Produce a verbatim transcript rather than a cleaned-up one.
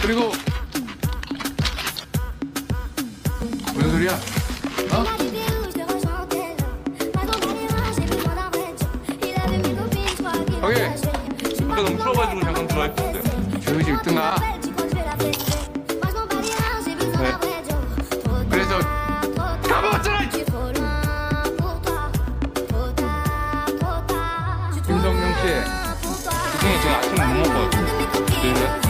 그리고 무슨 소리야? 어? 오케이. 아까 너무 풀어가지고 잠깐 들어와 있었어요. 조용히 좀 있든가. 네. 그래서 다 먹었잖아. 김성경 씨. 죄송해요, 제가 아침에 못 먹어가지고. 네.